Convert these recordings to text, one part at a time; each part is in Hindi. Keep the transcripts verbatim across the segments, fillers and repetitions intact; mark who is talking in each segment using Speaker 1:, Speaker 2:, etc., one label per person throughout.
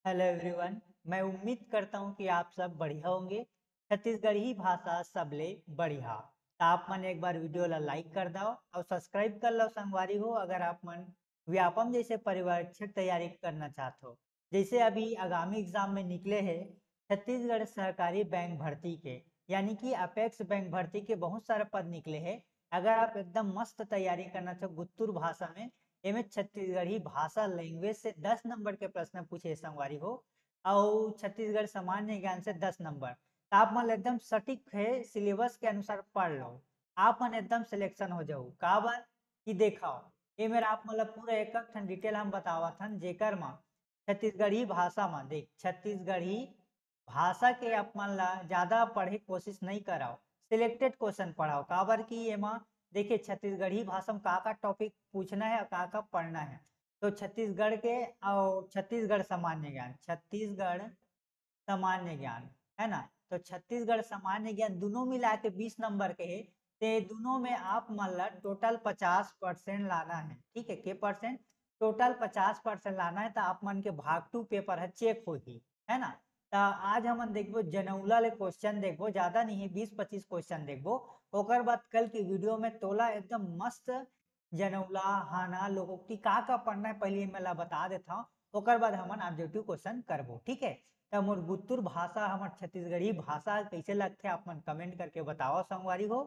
Speaker 1: Hello everyone. मैं उम्मीद करता हूँ कि आप सब बढ़िया होंगे। छत्तीसगढ़ी भाषा सबले बढ़िया। तो आप मन एक बार वीडियो ला लाइक कर दो और सब्सक्राइब कर लो संगवारी हो, अगर आप मन व्यापम जैसे परीक्षा तैयारी करना चाहते हो। जैसे अभी आगामी एग्जाम में निकले हैं छत्तीसगढ़ सहकारी बैंक भर्ती के, यानी कि अपेक्स बैंक भर्ती के बहुत सारे पद निकले हैं। अगर आप एकदम मस्त तैयारी करना चाहो गुत्तुर भाषा में, एमे छत्तीसगढ़ी भाषा लैंग्वेज से दस नंबर के प्रश्न पूछे संगवारी हो, और छत्तीसगढ़ सामान्य ज्ञान से दस नंबर। तो आप मन एकदम सटीक है सिलेबस के अनुसार पढ़ लो, आप मन एकदम सिलेक्शन हो जाओ। का बात कि देखाओ ये मेरा आप मतलब पूरा एक एक ठन डिटेल हम बतावा थन, जेकर मा छत्तीसगढ़ी भाषा में देख छत्तीसगढ़ी भाषा के आप मन ला ज्यादा पढ़े कोशिश नहीं कराओ, सिलेक्टेड क्वेश्चन पढ़ाओ। काबर की एमा देखिए छत्तीसगढ़ी भाषा में का का टॉपिक पूछना है और का का पढ़ना है। तो छत्तीसगढ़ के और छत्तीसगढ़ सामान्य ज्ञान, छत्तीसगढ़ सामान्य ज्ञान है ना। तो छत्तीसगढ़ सामान्य ज्ञान दोनों मिला के बीस नंबर के है। ते दोनों में आप मान ला टोटल पचास परसेंट लाना है, ठीक है। के परसेंट टोटल पचास परसेंट लाना है। तो आप मन के भाग टू पेपर है चेक होगी, है ना। तो आज हम देखो जनौला ले क्वेश्चन देखो, ज्यादा नहीं है, बीस पच्चीस क्वेश्चन देखो। ओकर बाद कल की वीडियो में तोला एकदम मस्त जनौला हाना लोकोक्ति का का पढ़ना है पहले मैं ला बता देता हूँ। ओकर बाद हमन ऑब्जेक्टिव क्वेश्चन करबो, ठीक है। तो मोर गुत्तुर भाषा हमार छत्तीसगढ़ी भाषा कैसे लगते आप मन कमेंट करके बताओ संगवारी हो।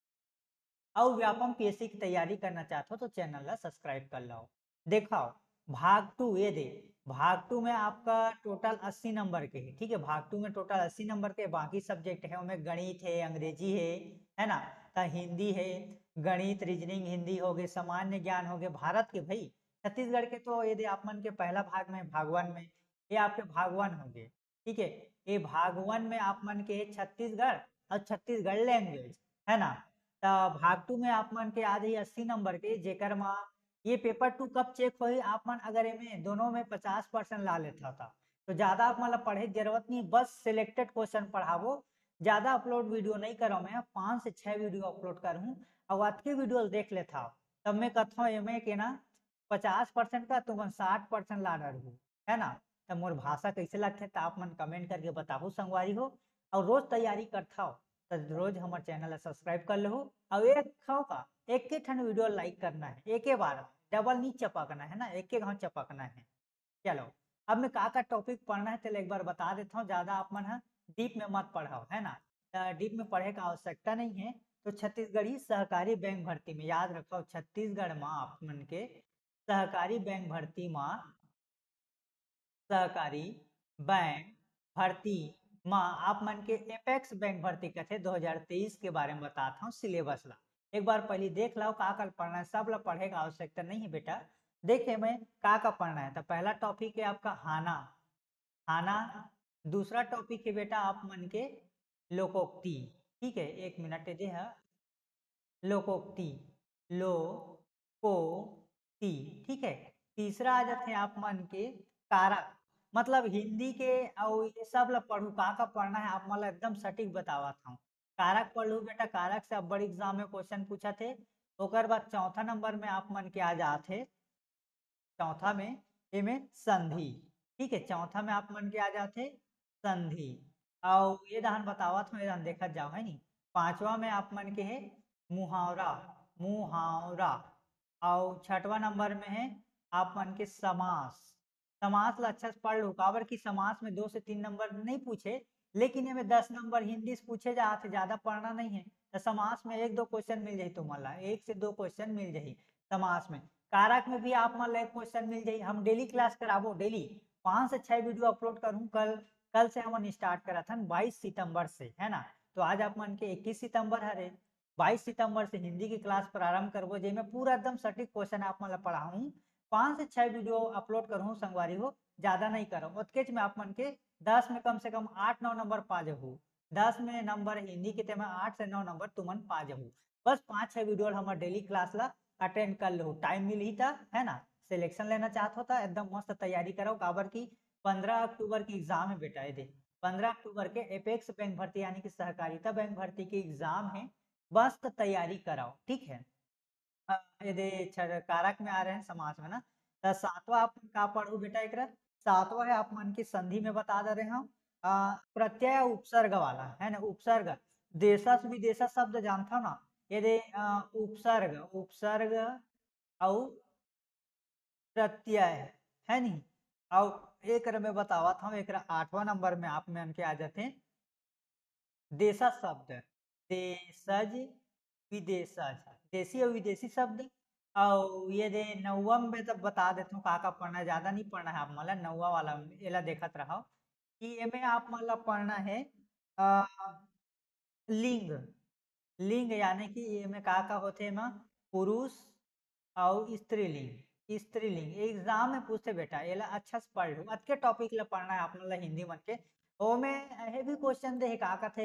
Speaker 1: और व्यापम पीएससी की तैयारी करना चाहते हो तो चैनल ला सब्सक्राइब कर लो। देखो भाग टू ये दे, भाग टू में आपका टोटल अस्सी नंबर के है, ठीक है। भाग टू में टोटल अस्सी नंबर के, बाकी सब्जेक्ट है उनमें गणित है, अंग्रेजी है है ना। तो हिंदी है, गणित रीजनिंग हिंदी हो गए, सामान्य ज्ञान हो गए भारत के भाई छत्तीसगढ़ के। तो यदि आप मन के पहला भाग में भागवन में ये आपके भागवन हो गए, ठीक है। ये भागवन में आप मन के छत्तीसगढ़ और छत्तीसगढ़ लैंग्वेज, है ना। तो भाग टू में आप मन के आ जाइए अस्सी नंबर के, जेकर मा ये पेपर टू कब चेक होई आप मन अगर इनमें दोनों में पचास परसेंट ला लेता था तो ज्यादा आप मतलब पढ़े जरूरत नहीं, बस सिलेक्टेड क्वेश्चन पढ़ावो। ज्यादा अपलोड वीडियो नहीं करो, मैं पांच से छह वीडियो अपलोड करूँ और आज के वीडियो देख लेता तब मैं कहता हूँ एम के ना पचास परसेंट का तुम साठ परसेंट ला रहू, है ना। तो मोर भाषा कैसे लगते तो आप मन कमेंट करके बताओ संगवारी हो। और रोज तैयारी करता हो तो रोज हमारे चैनल सब्सक्राइब कर लो। और एक खाओ का एक के ठन वीडियो लाइक करना है, एक ही बार डबल नहीं चपकना है ना, एक एक घाव चपकना है। चलो अब मैं का का टॉपिक पढ़ना है तो एक बार बता देता हूँ, ज्यादा आप मन है डीप में मत पढ़ाओ, है ना। डीप में पढ़े का आवश्यकता नहीं है। तो छत्तीसगढ़ी सहकारी बैंक भर्ती में याद रखो, छत्तीसगढ़ में आप मन के सहकारी बैंक भर्ती में सहकारी बैंक भर्ती माँ आप मन के एपेक्स बैंक भर्ती कथे दो हज़ार तेईस के बारे में बताता हूँ सिलेबस ला। एक बार पहले देख लो का का पढ़ना है, सब ला पढ़े का आवश्यकता नहीं है बेटा। देखे मैं का का पढ़ना है। तो पहला टॉपिक है आपका हाना, हाना। दूसरा टॉपिक है बेटा आप मन के लोकोक्ति, ठीक है। एक मिनट दे है लोकोक्ति, लो को ती, ठीक है। तीसरा आ जाते हैं आप मन के कारक, मतलब हिंदी के और ये सब ला पढ़ू का का पढ़ना है आप मतलब एकदम सटीक बतावा था। कारक पढ़ लू बेटा, कारक से अब बड़ी एग्जाम में क्वेश्चन पूछा थे। ओकर बाद चौथा नंबर में आप मन के आ जाते चौथा में इमे संधि, ठीक है। चौथा में आप मन के आ जाते संधि। और ये दहन बतावा था, ये दहन देखा जाओ है नी। पांचवा में आप मन के है मुहावरा, मुहावरा। और छठवा नंबर में है आप मन के समास। समास ला अच्छा से पढ़ लो, काबर की समास में दो से तीन नंबर नहीं पूछे, लेकिन ये में दस नंबर हिंदी से पूछे जाते, ज्यादा पढ़ना नहीं है। तो समास में एक दो क्वेश्चन मिल जाये तुम्हारा, एक से दो क्वेश्चन मिल जाये समास में। कारक में भी आप मान लो एक क्वेश्चन मिल जाये। हम डेली क्लास कराबो, डेली पांच से छह वीडियो अपलोड करूँ। कल कल से हम स्टार्ट करा था बाईस सितंबर से, है ना। तो आज आप मन के इक्कीस सितंबर हरे, बाईस सितंबर से हिंदी की क्लास प्रारंभ करबो, जेमे पूरा एकदम सटीक क्वेश्चन आप मतलब पढ़ाऊँ। पांच से छह वीडियो अपलोड करूँ संगवारी हो, ज्यादा नहीं करो। उत्केच में आप मन के दस में कम से कम आठ नौ नंबर पा जाहू, दस में नंबर हिंदी के तेमा आठ से नौ नंबर तुमन पा जाहू। बस पांच छह वीडियो हमारे डेली क्लास ला अटेंड कर लो, टाइम मिली था, है ना। सिलेक्शन लेना चाहते हो तो एकदम मस्त तैयारी करो। काबर की पंद्रह अक्टूबर की एग्जाम है बेटा, ये दे पंद्रह अक्टूबर के एपेक्स बैंक भर्ती यानी कि सहकारिता बैंक भर्ती की एग्जाम है। बस तो तैयारी कराओ, ठीक है। हाँ, ये दे कारक में आ रहे हैं समाज में ना। तो सातवां आप का पढ़ू बेटा एक सातवां है आप मन की संधि में बता दे रहे हम आ, प्रत्यय उपसर्ग वाला है ना, उपसर्ग। देशस विदेशस शब्द जानता ना, ये दे आ, उपसर्ग उपसर्ग और प्रत्यय है नहीं। और एक में बतावा था एक आठवां नंबर में आप में के आ जाते हैं देशज शब्द, देशज विदेशज, देशी और विदेशी शब्द। और ये दे नवम में तब बता देता हूँ का का पढ़ना, ज्यादा नहीं पढ़ना है आप मतलब नौवा वाला एला देखत रहो कि एमे आप मतलब पढ़ना है आ, लिंग। लिंग यानी कि एमे का का होते एमा पुरुष और स्त्रीलिंग। स्त्रीलिंग एग्जाम में पूछते बेटा, एला अच्छा से पढ़ लो, अच्छे टॉपिक ला पढ़ना है आप मतलब हिंदी मन के। ओमे ये भी क्वेश्चन दे का का थे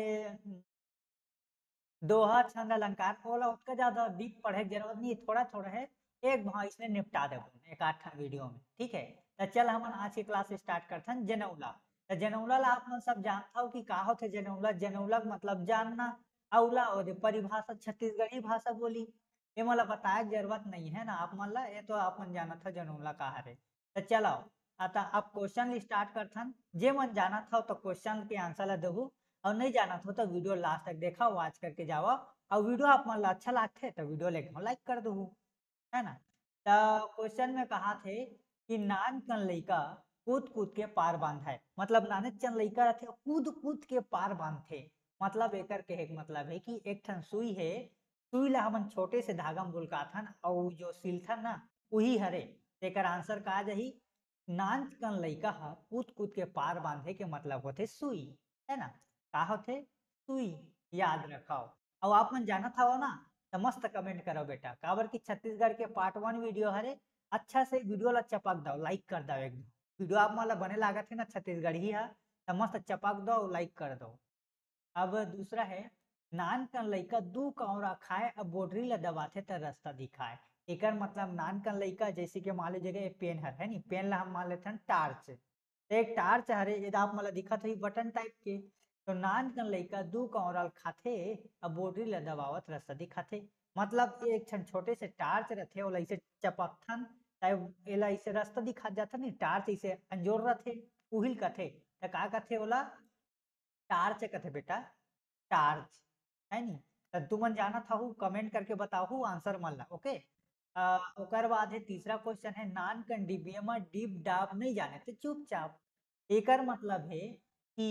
Speaker 1: दोहा छंद अलंकार, ओला उसका ज्यादा डीप पढ़े की जरूरत नहीं है, थोड़ा थोड़ा है। एक भाव इसने निपटा दे एक आठ वीडियो में, ठीक है। तो चल हम आज की क्लास स्टार्ट करते हैं जनौला। तो जनौला ला आप मन सब जानता हो कि का होते जनौला। जनौला का मतलब जानना, औला और परिभाषा छत्तीसगढ़ी भाषा बोली, ये मतलब बताया जरूरत नहीं है ना आप मन ला, ये तो आप मन जाना था जनौला का है। तो चलो आता अब क्वेश्चन स्टार्ट करते हैं। जे मन जाना था तो क्वेश्चन के आंसर ला देहू, और नहीं जाना था तो वीडियो लास्ट तक देखा वॉच करके जाओ। और वीडियो आप मान लो अच्छा लगते तो वीडियो लेके लाइक कर दो, है ना। तो क्वेश्चन में कहा थे कि नान कन लइका कूद कूद के पार बांधे, मतलब नाने चन लइका रहते कूद कूद के पार बांधते। मतलब एकर के एक मतलब है कि एक ठन सुई है, सुई ला हमन छोटे से धागा में बुलकाथन और जो सिलथन ना वही हरे। एकर आंसर का जही नान कन लइका हा कूद कूद के पार बांधे के मतलब होते सुई, है ना। का होते सुई, याद रखो। और आप मन जाना था वो ना तो मस्त कमेंट करो बेटा, काबर की छत्तीसगढ़ के पार्ट वन वीडियो हरे। अच्छा से वीडियो ला चपक दो, लाइक कर दो एकदम। वीडियो आप मतलब बने लागत है ना छत्तीसगढ़ी है तो मस्त चपक दो और लाइक कर दो। अब दूसरा है नान कन लइका दू कौरा खाए अब बोटरी ला दबाथे त रास्ता दिखाए। एकर मतलब नान कन लइका जैसे कि मान लीजिए पेन हर है नी, पेन ला हम मान लेते हैं टार्च। तो एक टार्च हरे ये आप मतलब दिखत है बटन टाइप के। तो नान कन लइका दू कौरल खाथे अब बोटरी ला दबावत रास्ता दिखाथे। मतलब एक छन छोटे से टार्च रहते ओला इसे चपकथन एला इसे रास्ता दिखा जाता नहीं, टार्च इसे अंजोर रहते उहिल कथे। तो का कथे ओला टार्च कथे बेटा, टार्च, है नी। तो तुमन जाना था कमेंट करके बताओ आंसर मन ला, ओके। आ, ओकर बाद है तीसरा क्वेश्चन है नान कन डिबिया में डीप डाब नहीं जाने तो चुपचाप। एकर मतलब है कि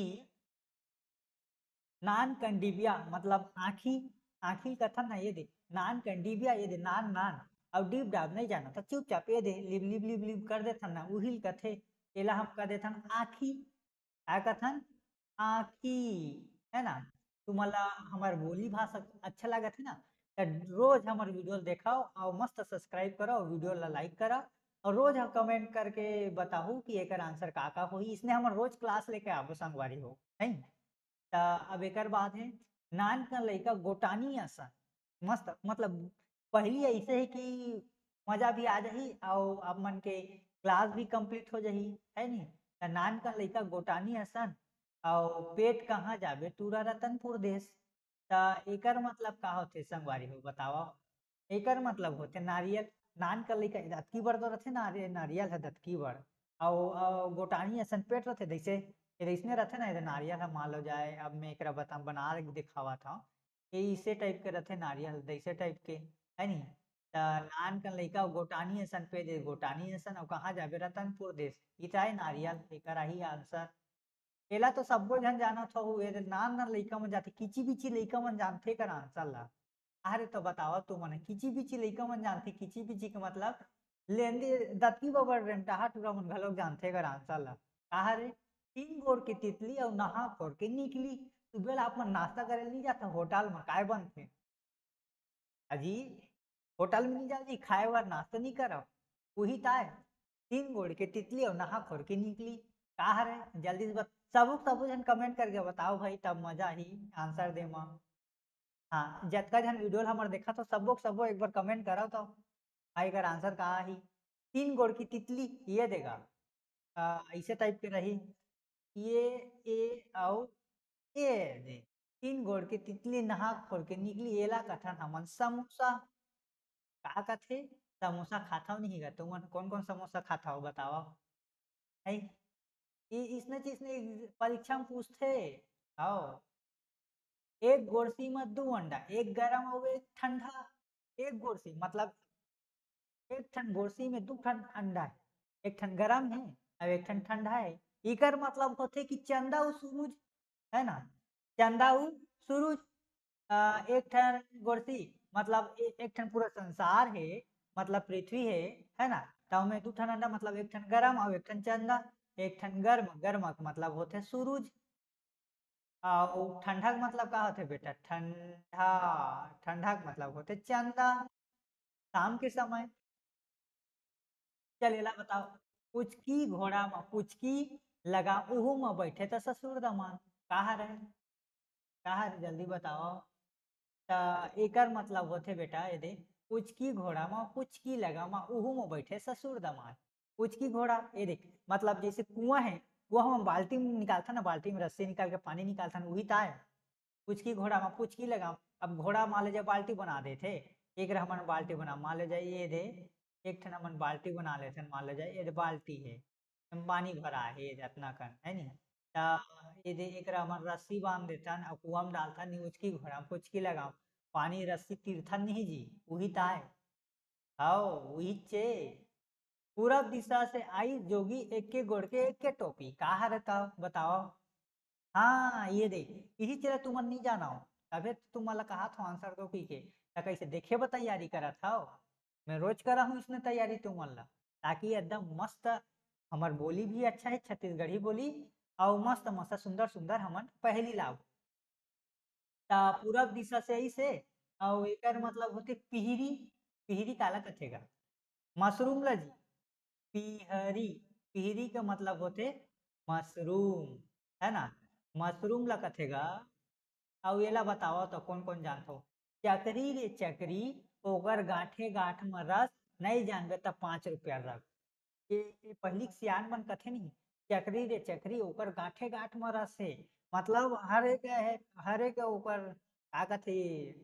Speaker 1: नान कंडीबिया मतलब आखी, आखी कथन है ये दे नान कंडीबिया ये दे नान नान। अब डीप डाब नहीं जाना था चुपचाप ये दे लिब लिब लिब लिब कर देथन ना उहिल कथे। एला हम कर देथन आखी, क्या कथन आखी, है ना। तुम्हारा हमार बोली भाषा अच्छा लगा थे ना, तो रोज हमारे वीडियो देखाओ और मस्त सब्सक्राइब करो और वीडियो ला लाइक करो। और रोज हम कमेंट करके बताओ कि एक आंसर का का होई, इसने हमारे रोज क्लास लेके आवो संगवारी हो, है। त अब एक बात है नान का लइका गोटानी असन मस्त, मतलब पहली ऐसे है कि मजा भी आ जाही और आप मन के क्लास भी कंप्लीट हो जाही, है नी। त नान का लइका गोटानी असन और पेट कहाँ जाबे टूरा रतनपुर देश। त एकर मतलब का होते संगवारी हो बताओ। एकर मतलब होते नारियल। नान का लइका दतकी बर तो रथे ना, नारियल है दतकी बर। और गोटानी असन पेट रथे जैसे इसने रहते ना, इधर नारियल हम मान लो जाए, अब मैं एक बता बना के दिखावा था ये इसे टाइप के रहते नारियल जैसे टाइप के, है नी। त नान का लइका गोटानी असन पे दे गोटानी असन और कहाँ जाबे रतनपुर देश, इताए नारियल एकर ही आंसर। एला तो सबो झन जाना था ये नान नान लइका मन जाते, किची बिची लइका मन जानते कर आंसर ला। अरे तो बताओ तू मने किची बिची लइका मन जानते, किची बिची के मतलब लेंदी दतकी बबर रेंटाहा टूरा मन घलोक जानते कर आंसर ला। कहा रे तीन गोड़ की तितली और नहा खोर के निकली। सुबह आप मन नाश्ता करे नहीं जाता होटल में काय बनते अजी, होटल में नहीं जाओ जी खाए बार नाश्ता नहीं करो, वही ताय तीन गोड़ के तितली और नहा खोर के निकली। कहा रे जल्दी से बत सबो सबो जन कमेंट करके बताओ भाई तब मजा ही आंसर दे मा। हाँ जतका जन वीडियो हमारे देखा तो सबो सबो एक बार कमेंट करो तो भाई अगर आंसर कहा ही तीन गोड़ की तितली ये देगा। आ, ऐसे टाइप के रही ये ए आओ ए दे तीन गोड़ की तितली नहा खोल के निकली एला कथन हमन समोसा। का कथे समोसा खाता नहीं गा तुमन कौन कौन समोसा खाता हो बताओ। है ये इसने चीज ने परीक्षा में पूछते आओ एक गोरसी में दो अंडा, एक गरम और एक ठंडा। एक गोरसी मतलब एक ठन गोरसी में दो ठन अंडा है, एक ठन गरम है और एक ठन ठंडा है। इकर मतलब होते कि चंदा और सूरज है ना, चंदा और सूरज। आ, एक ठन गोरसी मतलब ए, एक ठन पूरा संसार है, मतलब पृथ्वी है है ना। तो में दो ठन अंडा मतलब एक ठन गरम और एक ठन चंदा। एक ठन गर्म, गर्म का मतलब होते सूरज। और ठंडा का मतलब का होते बेटा, ठंडा। ठंडा का मतलब होते चंदा, शाम के समय। चल एला बताओ, पुचकी घोड़ा में पुचकी लगा उहू में बैठे तो ससुर दमाद कहा रहे, कहा रहे जल्दी बताओ। तो एकर मतलब होते बेटा ये देख, पुचकी घोड़ा में पुचकी लगा में उहू में बैठे ससुर दमाद। पुचकी घोड़ा ये देख मतलब जैसे कुआं है, कुआं में बाल्टी में निकालता ना, बाल्टी में रस्सी निकाल के पानी निकालता ना, वही था। पुचकी घोड़ा में पुचकी लगा। अब घोड़ा मान लीजिए बाल्टी बना देते, एक रहमान बाल्टी बना, मान लीजिए ये दे एक ठन हमन बाल्टी बना लेते, मान लीजिए ये बाल्टी है, एम पानी भरा है ये जितना कन है नी। ता ये दे एक हमन रस्सी बांध देता और कुआं में डालता नी, उचकी घोड़ा में पुचकी लगा, पानी रस्सी तीर्थन नहीं जी, वही ताय। आओ वही चे। पूरब दिशा से आई जोगी एक के गोड़ के एक के टोपी, कहा रहता बताओ। हाँ ये देख, यही चीज तुम नहीं जाना हो, तबे तो तुम मला कहा था आंसर दो पी के। ता कैसे देखे बा तैयारी करा था। मैं रोज करा हूँ इसने तैयारी तुम मला, ताकि एकदम मस्त हमार बोली भी अच्छा है, छत्तीसगढ़ी बोली और मस्त मस्त सुंदर सुंदर हमन पहली लाभ। ता पूरब दिशा से ऐसे और एकर मतलब होते पिहरी। पिहरी काला कथेगा, मशरूम ला जी, पिहरी। पिहरी का मतलब होते मशरूम, है ना। मशरूम ला कथेगा। अब ये ला बताओ तो कौन कौन जानतो। चकरी रे चकरी, ओकर गांठे गांठ में रस, नहीं जानबे तो पांच रुपया रख। ये, ये पहली के सियान मन कथे नहीं, चकरी रे चकरी ओकर गांठे गांठ में रस है, मतलब हर एक है, हर एक ओकर का कथे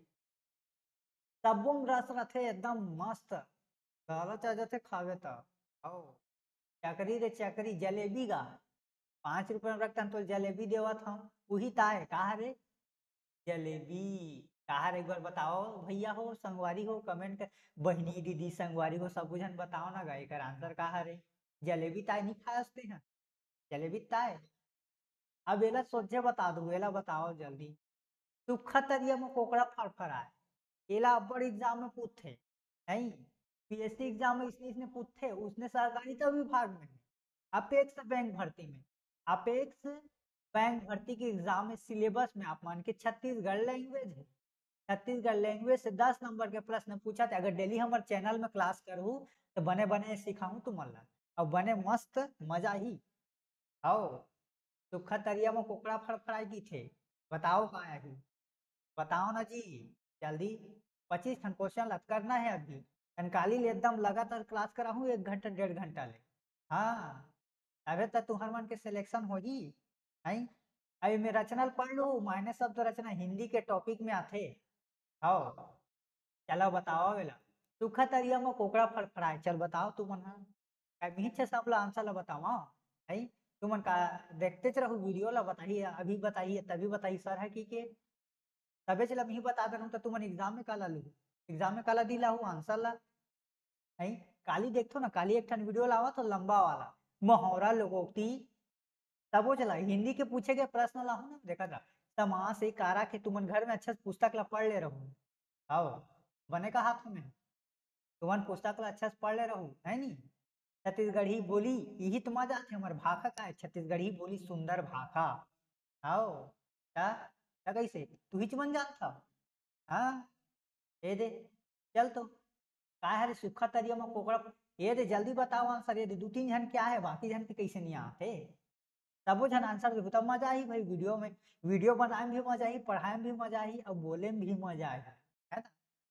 Speaker 1: तब्बो में रस रथे एकदम मस्त। गाला चाह जाते खावे तो आओ। चकरी रे चकरी जलेबी गा, पांच रुपए में रखता तो जलेबी देवत हम, वही ताए कहा रे जलेबी। कहा रे एक बार बताओ भैया हो संगवारी हो कमेंट कर, बहनी दीदी संगवारी हो सब बुझन बताओ ना गाय कर आंसर कहा रे। जलेबी ताए नहीं खाते हैं, जलेबी ताए। अब एला सोचे बता दो, एला बताओ जल्दी। सूखा तरिया में कोकड़ा फड़फड़ाए, एला अब्बड़ एग्जाम में पूछे नहीं, पीएससी एग्जाम में इसने इसने पूछे, उसने सहकारिता विभाग में अपेक्स बैंक भर्ती में, अपेक्स बैंक भर्ती के एग्जाम में सिलेबस में आप मान के छत्तीसगढ़ लैंग्वेज है, छत्तीसगढ़ लैंग्वेज से दस नंबर के प्रश्न पूछा था। अगर डेली हमारे चैनल में क्लास करूँ तो बने बने सिखाऊं तुम्हारा, और बने मस्त मजा ही आओ। सूखा तरिया में कोकड़ा फड़फड़ाई की थे, बताओ कहाँ है, बताओ ना जी जल्दी। पच्चीस खन क्वेश्चन लग करना है अभी, कंकाली ले एकदम लगातार क्लास करा हूँ एक घंटा डेढ़ घंटा ले। हाँ अबे तो तुम्हार मन के सिलेक्शन होगी नहीं। अभी मैं रचना पढ़ लू, मायने शब्द रचना हिंदी के टॉपिक में आते। आओ चलो बताओ बेला, सूखा तरिया में कोकड़ा फड़फड़ाए, चल बताओ तू मन। मीठे सब ला आंसर ला बताओ है, तुमन का देखते रहो वीडियो ला बताइए, अभी बताइए तभी बताइए सर है की के, तबे चला मैं बता दे रहा हूँ तो तुमन एग्जाम में काला लू, एग्जाम में काला दी ला हूँ आंसर ला नहीं। काली देखो ना, काली एक ठन वीडियो लावा तो लंबा वाला मोहरा लोगोक्ति, तब वो चला हिंदी के पूछे गए प्रश्न ला हूँ ना देखा था। समास से कारा के तुमन घर में अच्छा से पुस्तक ला पढ़ ले रहूँ, आओ बने का हाथ में तुमन पुस्तक ला अच्छा से पढ़ ले रहूँ है नी। छत्तीसगढ़ी बोली यही तो मजा थे हमारे भाषा का है, छत्तीसगढ़ी बोली सुंदर भाषा। आओ क्या क्या कैसे तू ही मन जान था। हाँ ये दे चल तो का है रे सूखा तरिया में कोकड़ा, ये दे जल्दी बताओ आंसर, ये दे दो तीन जन क्या है बाकी जन के कैसे नहीं आते, तबो जन आंसर देखो तब मजा आई भाई। वीडियो में वीडियो बनाए में भी मजा आई, पढ़ाए में भी मजा आई और बोले में भी मजा आई है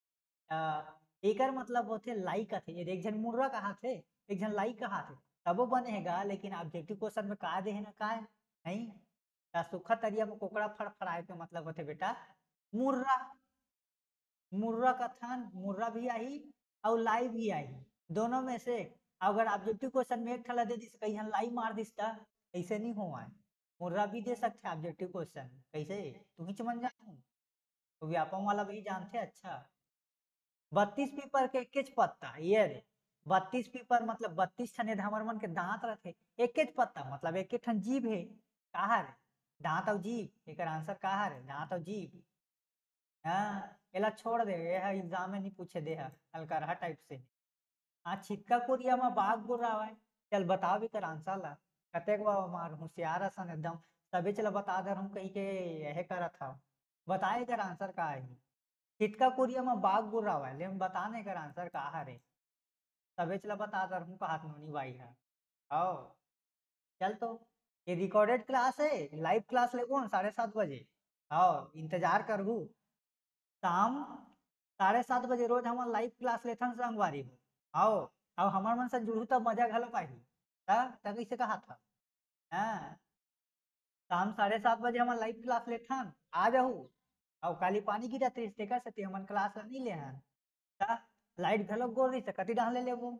Speaker 1: ना। एकर मतलब होते लाई का थे, ये एक जन मुर्रा कहा थे, एक जन लाई कहा थे, तबो बनेगा लेकिन ऑब्जेक्टिव क्वेश्चन में का दे है ना का है नहीं। ता सूखा तरिया में कोकड़ा फड़फड़ाए के मतलब होते बेटा मुर्रा। मुर्रा का थान मुर्रा भी आई और लाई भी आई, दोनों में से अगर ऑब्जेक्टिव क्वेश्चन में एक ठला दे दिस कहीं लाई मार दिस ता ऐसे नहीं हुआ है। मुर्रा भी दे सकते ऑब्जेक्टिव क्वेश्चन कैसे तू ही चमन जा तो व्यापम वाला भी जानते अच्छा। बत्तीस पीपर के एक पत्ता ये रे बत्तीस पीपर मतलब बत्तीस ठन हमर मन के दांत रहते एक पत्ता मतलब एक ठन जीभ है कहा रे दांत और जीभ एक आंसर कहा रे दांत और जीभ। हाँ एला छोड़ दे यह एग्जाम में नहीं पूछे दे हल्का टाइप से। हाँ छिटका कोरिया में बाघ बोल रहा है चल बताओ भी कर आंसर ला कतेक बार मार होशियार असन एकदम तभी चला बता दे हम कहीं के यह करा था बताए कर आंसर का है छिटका कोरिया में बाघ बोल रहा है लेकिन बताने कर आंसर का है तभी चला बता दे हम हाथ नोनी बाई है आओ चल तो ये रिकॉर्डेड क्लास है लाइव क्लास ले कौन साढ़े सात बजे आओ इंतजार कर हूँ शाम साढ़े सात बजे रोज हमार लाइव क्लास लेथन संगवारी में आओ अब हमार मन से जुड़ू तब मजा घलो पाही ता ता कैसे कहा था हाँ शाम साढ़े सात बजे हमार लाइव क्लास लेथन आ जाहू अब काली पानी गिरा तेज तेकर से हमन क्लास ला नहीं ले हन ता लाइट घलो गोल रही से कति डाल ले लेबो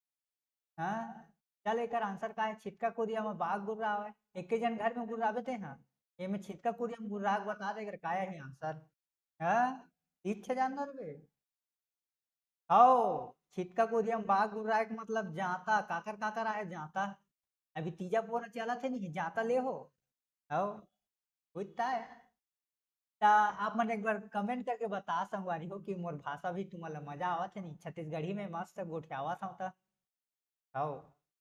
Speaker 1: हाँ चल एकर आंसर का है छिटका कोरिया में बाघ गुर्रा है एक जन घर में गुर्रावे थे हाँ ये में छिटका कोरिया में गुर्रा बता दे का है आंसर हाँ इच्छा जानवर बे आओ छिटका कोरिया में बाघ गुर्रा के मतलब जाता काकर काकर आए जाता अभी तीजा पोरा चला थे नहीं जाता ले हो आओ बुझता है ता आप मन एक बार कमेंट करके बता संगवारी हो कि मोर भाषा भी तुम्हारा मजा आवत है नहीं छत्तीसगढ़ी में मस्त गोठियावत हूँ ता आओ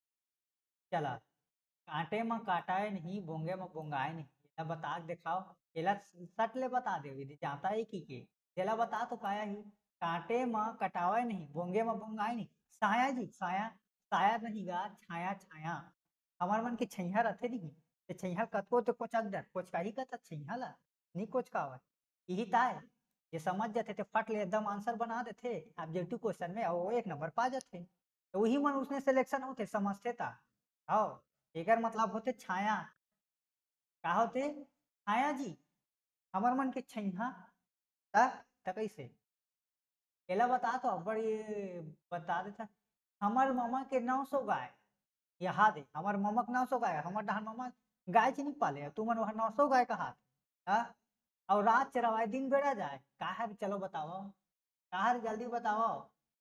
Speaker 1: चला कांटे में काटाए नहीं बोंगे में बोंगाए नहीं एला बता के दिखाओ एला सट ले बता दे विधि जाता है की के एला बता तो काया ही कांटे में कटावे नहीं बोंगे में बोंगाए नहीं साया जी साया साया नहीं गा छाया छाया हमार मन के छैया रथे नहीं ते छैया कतको तो कोच अगदर कोच काही का छैया ला नहीं कोच कावत यही ताय ये समझ जाते थे फट ले एकदम आंसर बना देते ऑब्जेक्टिव क्वेश्चन में और एक नंबर पा जाते तो वही मन उसने सिलेक्शन होते समझते था आओ एकर मतलब होते छाया का होते छाया जी हमर मन के छैया ता ता कैसे एला बता तो बड़ी बता देता हमर मामा के नौ सौ गाय यहाँ दे हमार मामा के नौ सौ गाय हमार डहार मामा गाय नहीं पाले तू मन वहाँ नौ सौ गाय कहा हाँ और रात चरवाए दिन बेड़ा जाए कहा चलो बताओ कहा जल्दी बताओ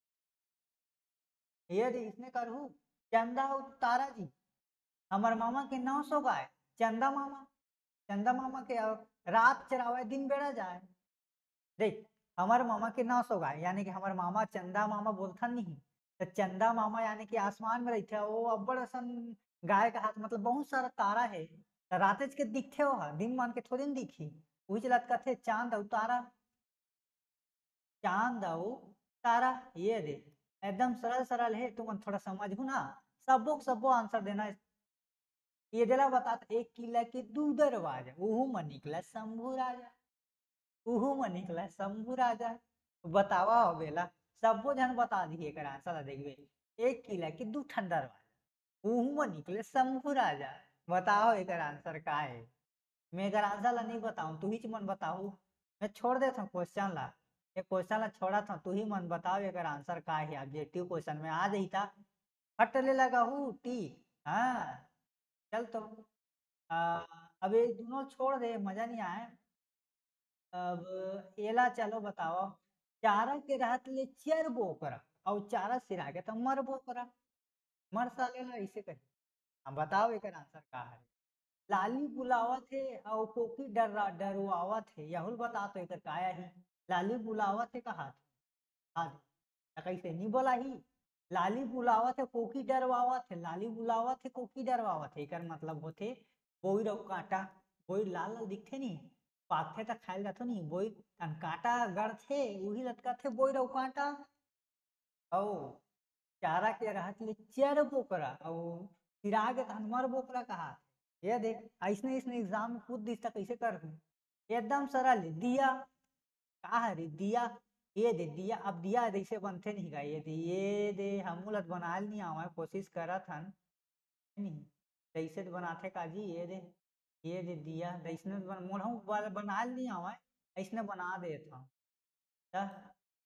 Speaker 1: ये रे इसने करू चंदा और तारा जी हमार मामा के नौ सौ गाय चंदा मामा चंदा मामा के रात चरावे दिन बेड़ा जाए देख हमार मामा के नौ सौ गाय यानी कि हमार मामा चंदा मामा बोलता नहीं तो चंदा मामा यानी कि आसमान में रहते वो अब्बड़ असन गाय का हाथ मतलब बहुत सारा तारा है तो रात के दिखते हो दिन मान के थोड़ी दिखी वही चलत कथे चांद और तारा चांद और तारा ये दे एकदम सरल सरल है तुम थोड़ा समझ ना सबो सबो आंसर देना ये जरा बता एक किला के दू दरवाजा उहू में निकला शंभू राजा उहू में निकला शंभू राजा बतावा हो बेला सबो जन बता दिए कर आंसर देखबे एक किला के दू ठन दरवाजा उहू में निकले शंभू राजा बताओ एक आंसर का है मैं अगर आंसर ला नहीं बताऊं तू ही मन बताऊ मैं छोड़ देता हूँ क्वेश्चन ला ये क्वेश्चन ला छोड़ा था तू ही मन बताओ एक आंसर का है ऑब्जेक्टिव क्वेश्चन में आ जाई था फट ले लगा हूँ टी हाँ चल तो आ, अब ये दोनों छोड़ दे मजा नहीं आए अब एला चलो बताओ चारा के रात ले चर बोकरा और चारा सिरा के तो मर बोकरा मर सालेला ऐसे कहे हम बताओ एक आंसर का है लाली बुलावत है और कोकी डर डरवावत है यहुल बता तो एक काया ही लाली बुलावत है कहा आज कैसे नहीं बोला ही लाली बुलावत है कोकी डरवावत है लाली बुलावत है कोकी डरवावत है एकर मतलब होते बोई रहो कांटा बोई लाल लाल दिखते नहीं पाथे तक खायल जातो नहीं बोई कांटा गड़ थे वही लटका थे बोई रहो कांटा ओ चारा के रहत ले चर बोकरा और चिराग हनुमार बोकरा कहा ये देख ऐसने ऐसने एग्जाम में पूछ दिस कैसे कर एकदम सरल दिया कहा है रे दिया ये दे दिया अब दिया ऐसे बनते नहीं गा ये दे ये दे हम लत बना नहीं आवा कोशिश करा था नहीं कैसे बनाते काजी ये दे ये दे दिया ऐसने बन मोड़ बना नहीं आवा ऐसने बना दे था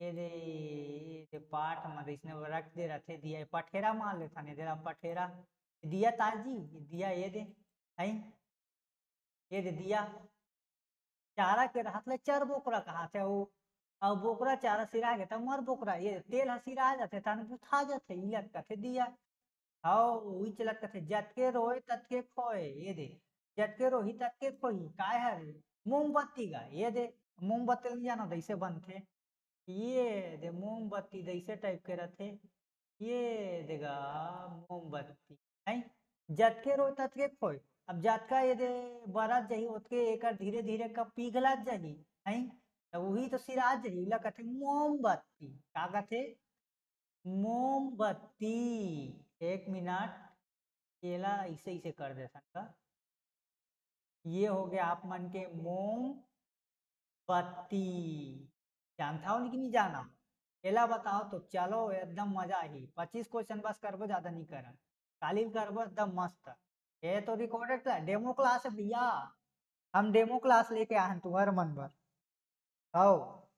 Speaker 1: ये दे ये दे पाठ में इसने वो रख दे रखे दिया पठेरा मान लेता नहीं दे पठेरा दिया ताजी दिया ये दे है ये दे दिया चारा के हाथ ले चार बोकरा कहा थे वो अब बोकरा चारा सिरा के तब मर बोकरा ये तेल हसीरा जाते तन बुझा जाते इलत कथे दिया हाओ वही चलत कथे जतके रोए ततके खोए ये दे जतके रोही ततके खोही काय है रे मोमबत्ती का ये दे मोमबत्ती नहीं जानो दैसे बनते ये दे मोमबत्ती दैसे टाइप के रहते ये देगा मोमबत्ती है जतके रोए ततके खोए अब जतका ये दे बरत जाही ओतके एकर धीरे धीरे कब पिघलत जाही है तो वही तो सिरा जाही ला कथे मोमबत्ती का कथे मोमबत्ती एक मिनट केला इसे इसे कर दे सकता ये हो गया आप मन के मोम बत्ती जानता हो कि नहीं जाना केला बताओ तो चलो एकदम मजा ही पच्चीस क्वेश्चन बस करबो ज्यादा नहीं कर कालिल करबो एकदम मस्त ये तो रिकॉर्डेड डेमो क्लास है भैया हम डेमो क्लास लेके आए हैं तुम्हारे मन पर आओ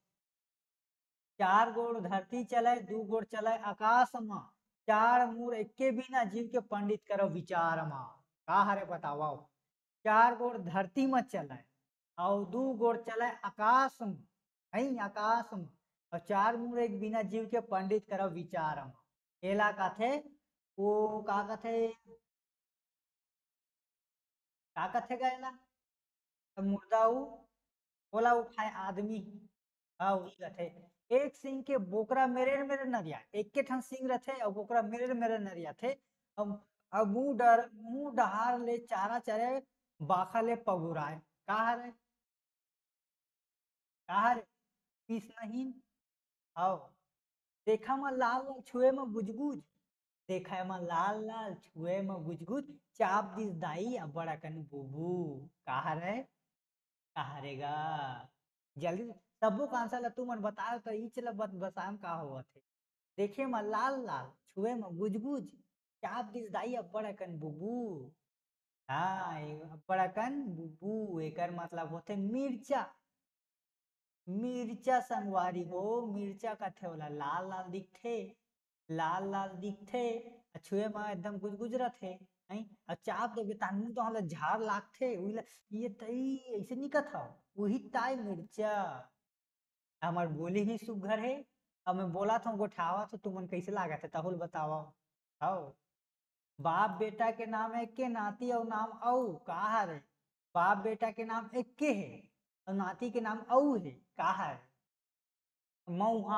Speaker 1: चार गोड़ धरती चले दू गोड़ चले आकाश में चार मूर एके बिना जीव के पंडित करो विचार मा का हरे बताओ चार गोड़ धरती में चले और दू गोड़ चले आकाश में है आकाश में और चार मूर एक बिना जीव के पंडित करो विचार में एला का थे वो का कथे का कथे गएला मुर्दा बोला उठाए आदमी हाँ वही कथे एक सिंह के बोकरा मेरे मेरे नरिया एक के ठन सिंह रथे और बोकरा मेरे मेरे नरिया थे अब अब मुंह डर मुंह डहार ले चारा चरे बाखा ले पगुराए कहा रे कहा रे पीस नहीं आओ देखा में लाल लाल छुए में गुजगुज देखा में लाल लाल छुए में गुजगुज चाप दिस दाई अब बड़ा कन बुबू कहा रे कहा रेगा जल्दी सबो का आंसर ला तू मन बताओ तो ई चला बत बसाम का हुआ थे देखे में लाल लाल छुए में गुजगुज चाप दिस दाई अब बड़ा कन बुबू हाँ अब बड़ा कन बुबू एकर मतलब होते मिर्चा मिर्चा संगवारी हो मिर्चा का थे वाला लाल लाल दिखथे लाल लाल दिखथे छुए में एकदम गुजगुज रथे नहीं और चाप देबे तान मुंह तो हला झाड़ लागथे उइला ये तई ऐसे निकत हव वही ताई मिर्चा हमार बोली भी सुघर है अब मैं बोला था गोठावा तो तुमन कैसे लागत है तहुल बतावा आओ बाप बेटा के नाम एक के नाती और नाम औ कहा है बाप बेटा के नाम एक के है और नाती के नाम औ है कहा है मऊहा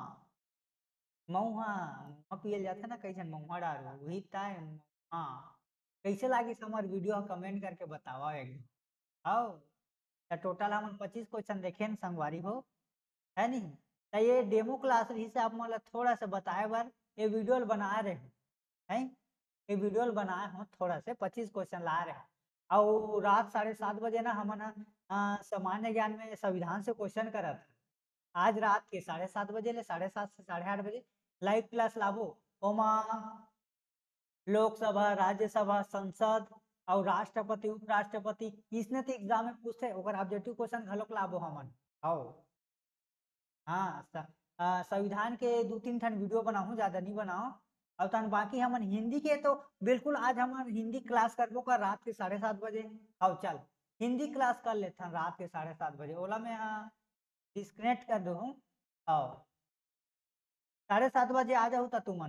Speaker 1: मऊहा पियल जाता ना कैसे मऊहा डालो वही ताय हाँ कैसे लागी हमार वीडियो कमेंट करके बतावा एकदम आओ तो टोटल हम पच्चीस क्वेश्चन देखे न संगवारी हो है नहीं तो ये डेमो क्लास रही से आप मतलब थोड़ा सा बताए बार ये वीडियो बना रहे हैं ये वीडियो बनाए हो थोड़ा से पच्चीस क्वेश्चन ला रहे हैं और रात साढ़े सात बजे ना हम ना सामान्य ज्ञान में संविधान से क्वेश्चन करा था आज रात के साढ़े सात बजे ले साढ़े सात से साढ़े आठ बजे लाइव क्लास लाभो ओमा लोकसभा राज्यसभा संसद और राष्ट्रपति उपराष्ट्रपति इसने तो एग्जाम में पूछते ऑब्जेक्टिव क्वेश्चन घलोक लाभो हमन आओ हाँ संविधान के दो तीन ठन वीडियो बनाऊ ज्यादा नहीं बनाओ और तन बाकी हमन हिंदी के तो बिल्कुल आज हम हिंदी क्लास करबो का रात के साढ़े सात बजे आओ चल हिंदी क्लास कर लेते रात के साढ़े सात बजे ओला में डिस्कनेक्ट कर दो आओ साढ़े सात बजे आ जाओ तो तुमन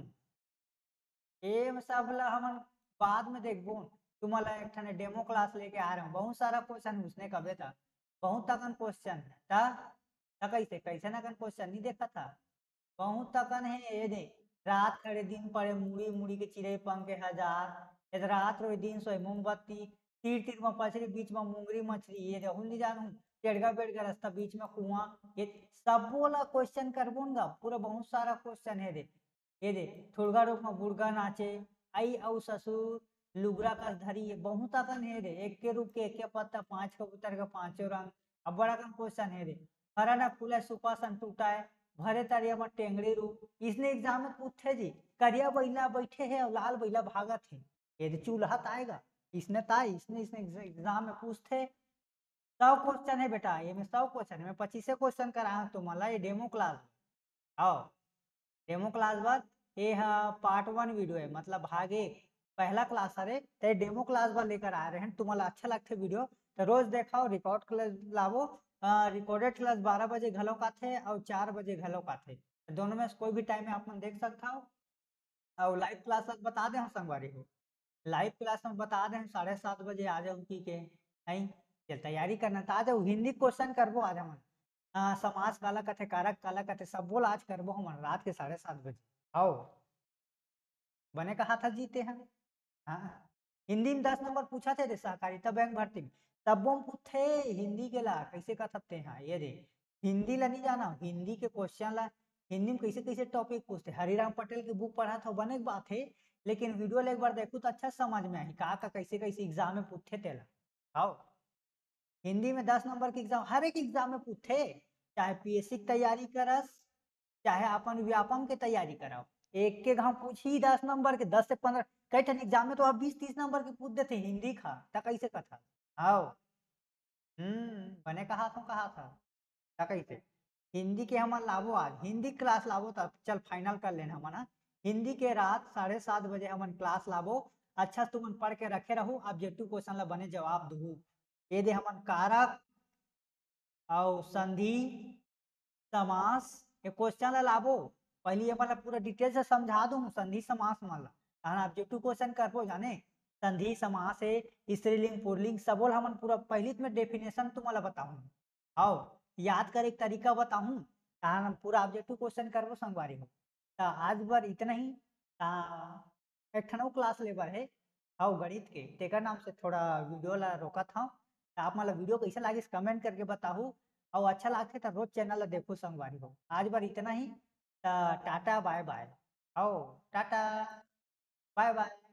Speaker 1: ये सब ला हमन बाद में देखबो तुम्हारा एक ठन डेमो क्लास लेके आ रहा हूँ बहुत सारा क्वेश्चन उसने कबे था बहुत तकन क्वेश्चन था कैसे कैसे ना क्वेश्चन नहीं देखा था बहुत तकन है ये दे रात खड़े दिन पड़े मुड़ी मुड़ी के चिड़े पंख के हजार रात रोए दिन सोए मोमबत्ती तीर तीर में पछरी बीच में मुंगरी मछली ये देखो नहीं जानू टेढ़गा बेड़गा रास्ता बीच में कुआं ये सब बोला क्वेश्चन करबो ना पूरा बहुत सारा क्वेश्चन है दे ये दे थुड़गा रूप में बुड़गा नाचे आई औ ससुर लुगरा का धरी बहुत अकन है रे एक के रूप के एक के पत्ता पांच कबूतर का पांचों रंग अब बड़ा कम क्वेश्चन है रे हरा ना फूला सुपासन टूटा है भरे तरिया में टेंगड़ी रूप इसने एग्जाम में पूछे जी करिया बैला बैठे है और लाल बैला भागत है ये चूल्हा आएगा इसने ताई इसने इसने एग्जाम में पूछते सौ क्वेश्चन है बेटा ये में सौ क्वेश्चन है मैं पच्चीस क्वेश्चन कराया तुम्हारा ये डेमो क्लास आओ डेमो क्लास बर ये हा पार्ट वन वीडियो है, मतलब भाग एक पहला क्लास हरे ते डेमो क्लास बर लेकर आ रहे हैं। तुम्हारा अच्छा लगते वीडियो तो रोज देखाओ, रिकॉर्ड क्लास लावो। रिकॉर्डेड क्लास बारह बजे घलो का थे और चार बजे घलो का थे, दोनों में से कोई भी टाइम में आप मन देख सकता हो। और लाइव क्लास बता दे हम संगवारी हो, लाइव क्लास में बता दे हम साढ़े सात बजे आ जाओ की के नहीं चल तैयारी करना था। आ जाओ हिंदी क्वेश्चन करबो आज हमन। हाँ समास काला कथे, कारक काला कथे, सब बोल आज करबो हमन रात के साढ़े सात बजे। आओ बने कहा था जीते हैं। हाँ हिंदी में दस नंबर पूछा थे रे सहकारिता बैंक भर्ती में, तब वो पूछे हिंदी के ला कैसे कर सकते हैं ये रे। हिंदी ला नहीं जाना, हिंदी के क्वेश्चन ला हिंदी में कैसे कैसे टॉपिक पूछते। हरिराम पटेल की बुक पढ़ा था बने की बात है, लेकिन वीडियो एक बार देखो तो अच्छा समझ में आई कहा का कैसे कैसे एग्जाम में पूछे थे ला। आओ हिंदी में दस नंबर के एग्जाम हर एक एग्जाम में पूछे, चाहे पीएससी की तैयारी करस चाहे अपन व्यापम के तैयारी कराओ, एक के घाव पूछी दस नंबर के, दस से पंद्रह कई ठन एग्जाम में तो आप बीस तीस नंबर के पूछ देते हिंदी खा ता कैसे कथा। आओ हम्म बने कहा था कहा था ता कैसे हिंदी के हम लाभो, आज हिंदी क्लास लाभो तब चल फाइनल कर लेना हम ना। हिंदी के रात साढ़े सात बजे हमन क्लास लाभो, अच्छा तुमन पढ़ के रखे रहू, ऑब्जेक्टिव क्वेश्चन ला बने जवाब दू। ये दे हमन कारक और संधि समास ये क्वेश्चन ला लाभो, पहले ये मतलब पूरा डिटेल से समझा दूं संधि समास वाला ताना ऑब्जेक्टिव क्वेश्चन करबो जाने। संधि समास है स्त्रीलिंग पुल्लिंग सबोल हमन पूरा पहले में डेफिनेशन तुम्हारा बताऊं। आओ याद करे एक तरीका बताऊं ताना पूरा ऑब्जेक्टिव क्वेश्चन करबो संगवारी हो। ता आज बार इतना ही। ता एक ठनो क्लास लेबर है आओ गणित के, तेकर नाम से थोड़ा वीडियो ला रोका था। आप मतलब वीडियो कैसे लागे कमेंट करके बताओ, और अच्छा लगते तो रोज चैनल ला देखो संगवारी हो। आज बार इतना ही। टा- टाटा बाय बाय। आओ टाटा बाय बाय।